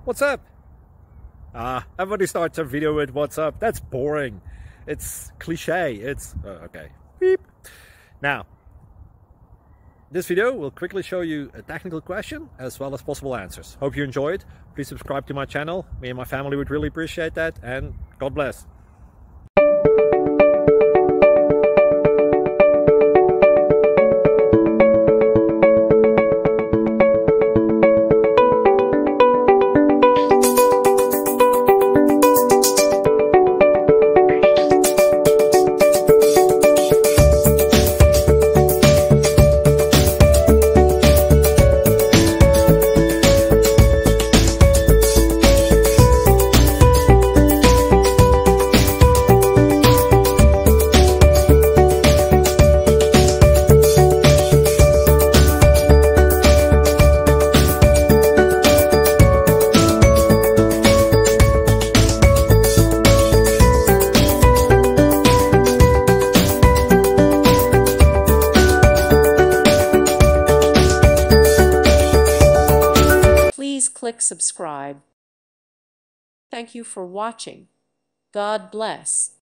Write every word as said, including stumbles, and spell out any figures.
What's up? Ah, everybody starts a video with what's up. That's boring. It's cliche. It's uh, okay. Beep. Now, this video will quickly show you a technical question as well as possible answers. Hope you enjoyed. Please subscribe to my channel. Me and my family would really appreciate that, and God bless. Please click subscribe. Thank you for watching. God bless.